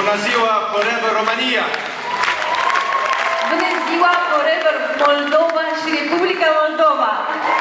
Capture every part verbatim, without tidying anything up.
Bună ziua, Forever România! Bună ziua, Forever Moldova și Republica Moldova!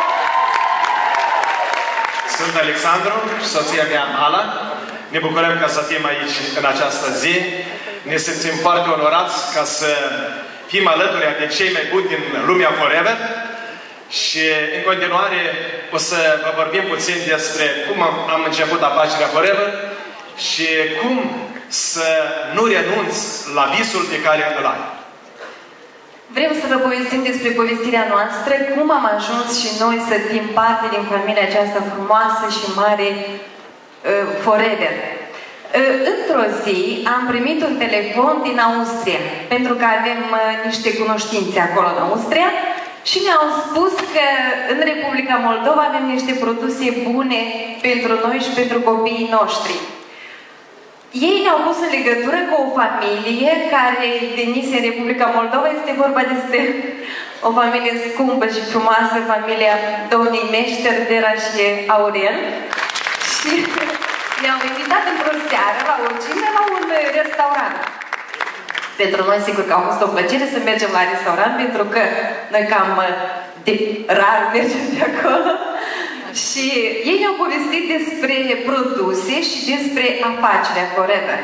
Sunt Alexandru și soția mea, Ala. Ne bucurăm ca să fim aici în această zi. Ne simțim foarte onorați ca să fim alături de cei mai buni din lumea Forever. Și în continuare o să vă vorbim puțin despre cum am început afacerea Forever și cum să nu renunți la visul pe care îl ai. Vrem să vă povestim despre povestirea noastră, cum am ajuns și noi să fim parte din familia aceasta frumoasă și mare uh, Forever. Uh, Într-o zi am primit un telefon din Austria, pentru că avem uh, niște cunoștințe acolo în Austria și ne-au spus că în Republica Moldova avem niște produse bune pentru noi și pentru copiii noștri. Ei ne-au pus în legătură cu o familie care venise în Republica Moldova. Este vorba despre o familie scumpă și frumoasă, familia domnii Meșter, Dera și Aurel. Și ne-au invitat într-o seară la o cină la un restaurant. Pentru noi, sigur că a fost o plăcere să mergem la restaurant, pentru că noi cam de rar mergem de acolo. Și ei ne-au povestit despre produse și despre afacerea Forever.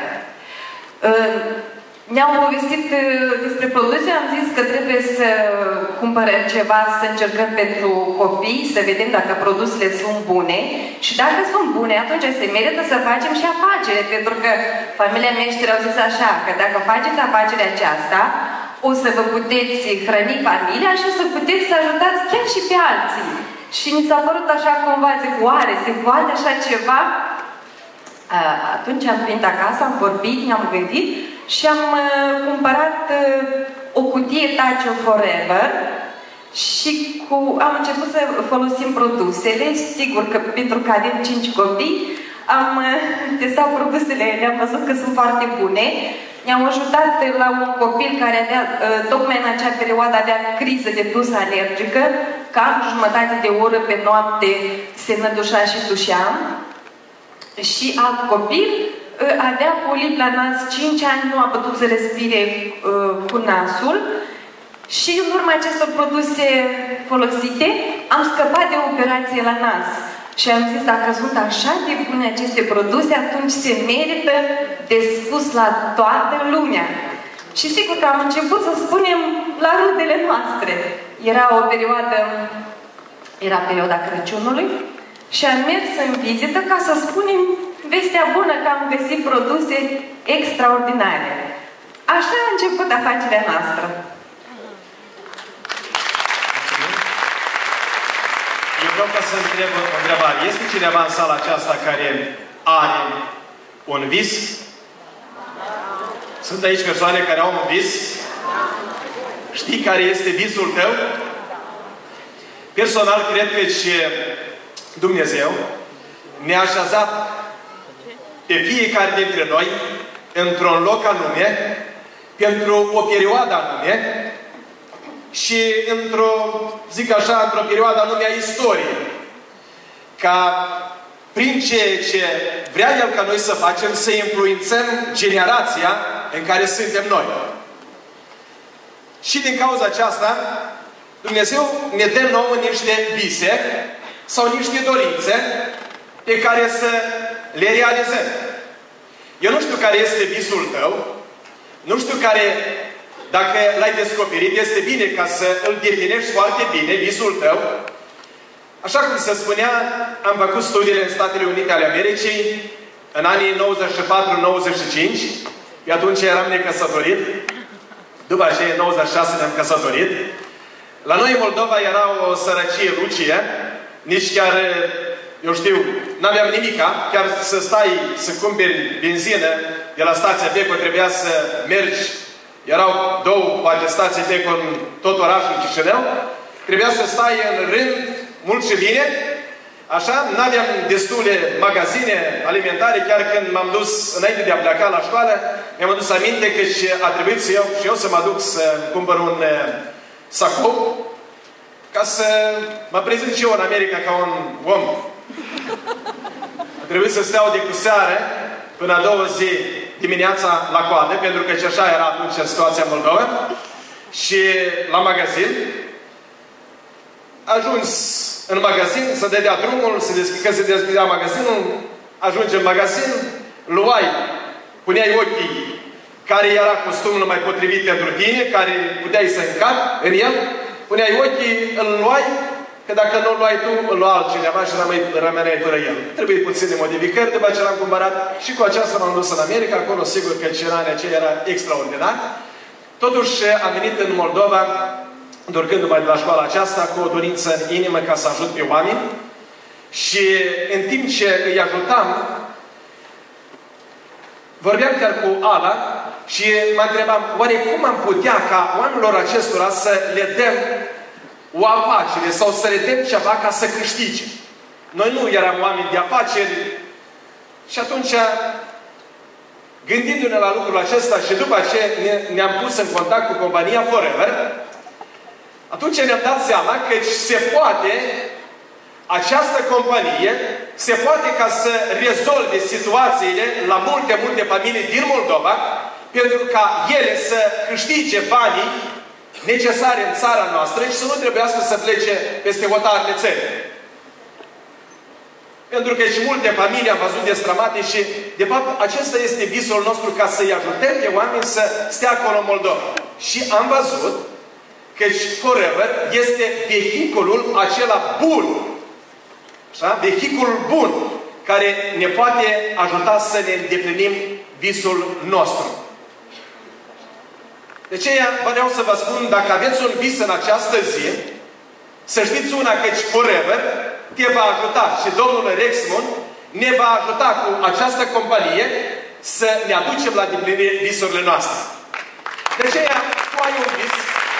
Ne-au povestit despre produse, am zis că trebuie să cumpărăm ceva, să încercăm pentru copii, să vedem dacă produsele sunt bune. Și dacă sunt bune, atunci se merită să facem și afacere, pentru că familia Meșter au zis așa, că dacă faceți afacerea aceasta, o să vă puteți hrăni familia și o să puteți să ajutați chiar și pe alții. Și ni s-a părut așa cumva, zic, oare, se poate așa ceva? Atunci am venit acasă, am vorbit, ne-am gândit și am uh, cumpărat uh, o cutie Tacio Forever și cu, am început să folosim produsele. Sigur că pentru că avem cinci copii, am uh, testat produsele, le-am văzut că sunt foarte bune. Ne-am ajutat la un copil care avea, tocmai în acea perioadă avea criză de dus alergică, cam jumătate de oră pe noapte se nădușa și tușea. Și alt copil avea polip la nas, cinci ani, nu a putut să respire uh, cu nasul. Și în urma acestor produse folosite, am scăpat de o operație la nas. Și am zis, dacă sunt așa de bune aceste produse, atunci se merită de spus la toată lumea. Și sigur că am început să spunem la rudele noastre. Era o perioadă, era perioada Crăciunului și am mers în vizită ca să spunem vestea bună că am găsit produse extraordinare. Așa a început afacerea noastră. Eu vreau ca să întreb o întrebare. Este cineva în sala aceasta care are un vis? Sunt aici persoane care au un vis? Știi care este visul tău? Personal, cred că și Dumnezeu ne-a așezat pe fiecare dintre noi într-un loc anume, pentru o perioadă anume, și într-o, zic așa, într-o perioadă anume a istoriei. Ca prin ceea ce vrea El ca noi să facem, să influențăm generația în care suntem noi. Și din cauza aceasta, Dumnezeu ne dă nouă niște vise sau niște dorințe pe care să le realizăm. Eu nu știu care este visul tău, nu știu care, dacă l-ai descoperit, este bine ca să îl definești foarte bine, visul tău. Așa cum se spunea, am făcut studiile în Statele Unite ale Americii în anii nouăzeci și patru nouăzeci și cinci. Pe atunci eram necăsătorit. După aceea, în nouăzeci și șase ne-am căsătorit. La noi în Moldova era o sărăcie lucie. Nici chiar, eu știu, n-aveam nimica. Chiar să stai să cumperi benzină de la stația Beco, trebuia să mergi. Erau două, poate, stații Beco în tot orașul Chișinău. Trebuia să stai în rând mult și bine. Așa, n-aveam destule magazine alimentare. Chiar când m-am dus înainte de a pleca la școală, mi-am adus aminte că a trebuit să iau și eu să mă duc să cumpăr un uh, sacou ca să mă prezint și eu în America ca un om. A trebuit să steau de cu seară până a doua zi dimineața la coadă, pentru că și așa era atunci situația în Moldova, și la magazin. Ajuns în magazin, să dădea drumul, se deschide, că se deschidea magazinul, ajunge în magazin, luai, puneai ochii care era costumul mai potrivit pentru tine, care puteai să încapi în el, puneai ochii, îl luai, că dacă nu îl luai tu, îl lua altcineva și rămâi, rămâneai fără el. Trebuie puține modificări, după ce l-am cumpărat și cu aceasta m-am dus în America, acolo sigur că scenariul aceea era extraordinar. Totuși am venit în Moldova, întorcându-mă de la școala aceasta, cu o dorință în inimă ca să ajut pe oameni. Și în timp ce îi ajutam, vorbeam chiar cu Ala și mă întrebam, oare cum am putea ca oamenilor acestora să le dăm o afacere sau să le dăm ceva ca să câștige? Noi nu eram oameni de afaceri și atunci, gândindu-ne la lucrul acesta și după ce ne-am pus în contact cu compania Forever, atunci ne-am dat seama că se poate, această companie, se poate ca să rezolve situațiile la multe, multe familii din Moldova, pentru ca ele să câștige banii necesare în țara noastră și să nu trebuiască să plece peste hotarele țării. Pentru că și multe familii am văzut destrămate și, de fapt, acesta este visul nostru ca să-i ajutăm pe oameni să stea acolo în Moldova. Și am văzut că Forever este vehiculul acela bun. Așa? Vehiculul bun care ne poate ajuta să ne îndeplinim visul nostru. De aceea vreau să vă spun, dacă aveți un vis în această zi, să știți una, căci Forever te va ajuta și domnul Rexmond ne va ajuta cu această companie să ne aducem la îndeplinire visurile noastre. De aceea, tu ai un vis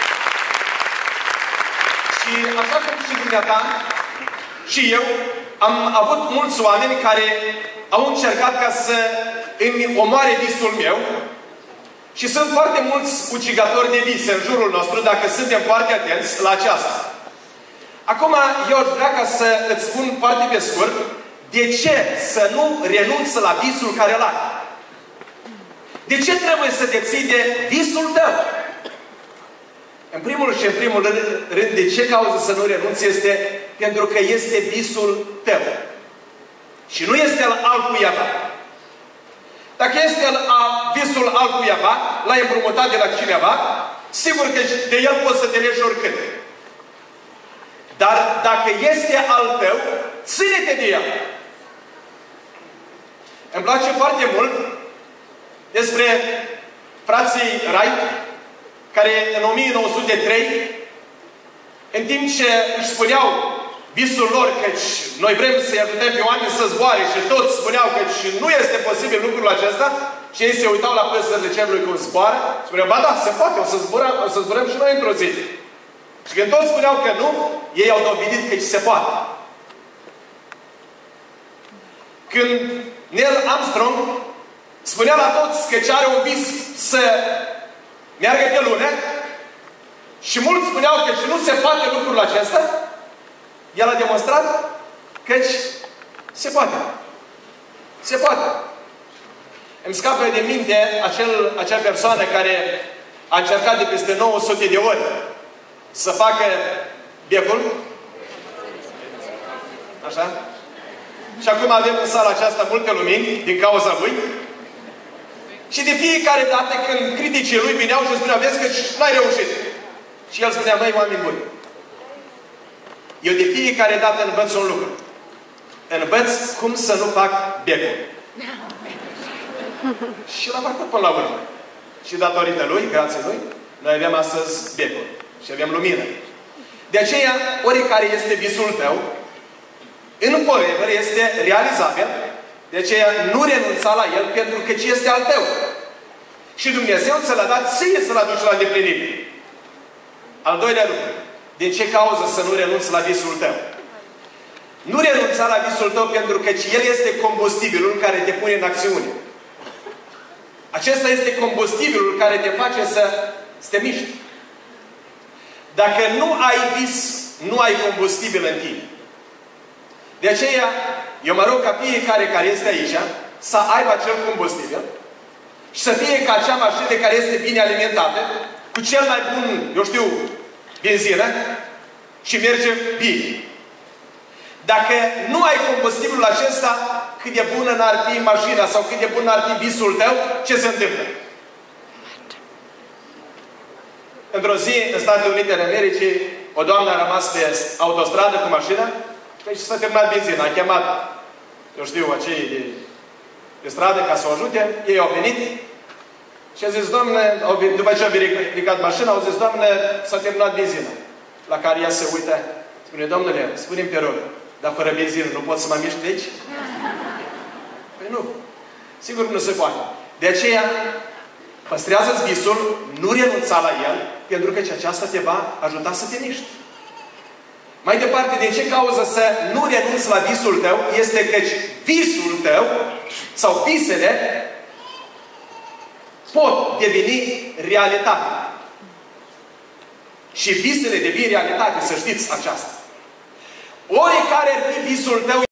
și așa cum și dumneata și eu am avut mulți oameni care au încercat ca să îmi omoare visul meu și sunt foarte mulți ucigatori de vise în jurul nostru, dacă suntem foarte atenți la aceasta. Acum, eu aș vrea ca să îți spun foarte pe scurt de ce să nu renunți la visul care îl ai. De ce trebuie să te ții de visul tău? În primul și în primul rând, de ce cauză să nu renunți este pentru că este visul tău. Și nu este al altcuiva. Dacă este al, visul altcuiva, l-ai împrumutat de la cineva, sigur că de el poți să te legi oricând. Dar dacă este al tău, ține-te de el. Îmi place foarte mult despre frații Wright, care în o mie nouă sute trei, în timp ce își spuneau visul lor, căci noi vrem să-i ajutăm pe oameni să zboare și toți spuneau că nu este posibil lucrul acesta, și ei se uitau la păsările cerului cum zboară, spuneau, ba da, se poate, o să zburăm, o să zburăm și noi într-o zi. Și când toți spuneau că nu, ei au dovedit că se poate. Când Neil Armstrong spunea la toți că ce are un vis să meargă pe lună, și mulți spuneau că nu se poate lucrul acesta, el a demonstrat că se poate. Se poate. Îmi scapă de minte acel, acea persoană care a încercat de peste nouă sute de ori să facă becul. Așa? Și acum avem în sala aceasta multe lumini din cauza lui. Și de fiecare dată când criticii lui vineau și spuneau, vezi că n-ai reușit. Și el spunea, măi, oameni buni, eu de fiecare dată învăț un lucru. Învăț cum să nu fac becul. Și l-a făcut până la urmă. Și datorită lui, grație lui, noi avem astăzi becul. Și avem lumină. De aceea, oricare este visul tău, în Forever este realizabil. De aceea, nu renunța la el pentru că ce este al tău. Și Dumnezeu ți l-a dat ție să-l aduci la îndeplinire. Al doilea lucru. Din ce cauză să nu renunți la visul tău? Nu renunța la visul tău pentru că el este combustibilul care te pune în acțiune. Acesta este combustibilul care te face să, să te miști. Dacă nu ai vis, nu ai combustibil în tine. De aceea, eu mă rog ca fiecare care este aici să aibă acel combustibil și să fie ca acea mașină care este bine alimentată, cu cel mai bun, eu știu, benzină și merge bine. Dacă nu ai combustibilul acesta, cât de bună n-ar fi mașina sau cât de bun n-ar fi visul tău, ce se întâmplă? Într-o zi, în Statele Unite ale Americii, o doamnă a rămas pe autostradă cu mașina și s-a terminat benzina. A chemat, eu știu, acei de, de stradă ca să o ajute. Ei au venit și a zis, doamne, după ce au ridicat mașina, au zis, doamne, s-a terminat benzina. La care ea se uită, spune, domnule, spune-mi pe rog, dar fără benzină nu pot să mă mișc de aici? Păi nu. Sigur nu se poate. De aceea, păstrează-ți visul, nu renunța la el, pentru că aceasta te va ajuta să te miști. Mai departe, din ce cauză să nu renunți la visul tău, este căci visul tău, sau visele, pot deveni realitate. Și visele devin realitate, să știți aceasta. Oricare ar fi visul tău,